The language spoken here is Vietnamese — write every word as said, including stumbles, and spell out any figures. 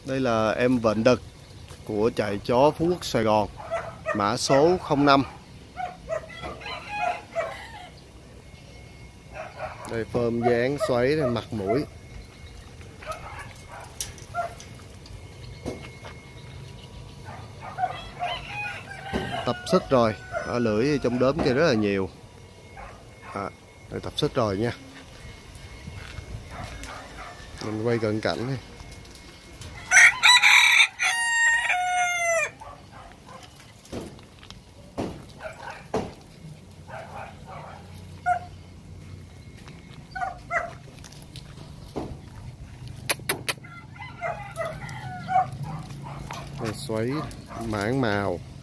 Đây là em vện đực của chạy chó Phú Quốc Sài Gòn, mã số không năm. Đây phơm dáng xoáy đây, mặt mũi. Tập xích rồi, ở lưỡi trong đốm kia rất là nhiều. À, rồi tập xích rồi nha. Mình quay cận cảnh này. Xoáy mãn màu.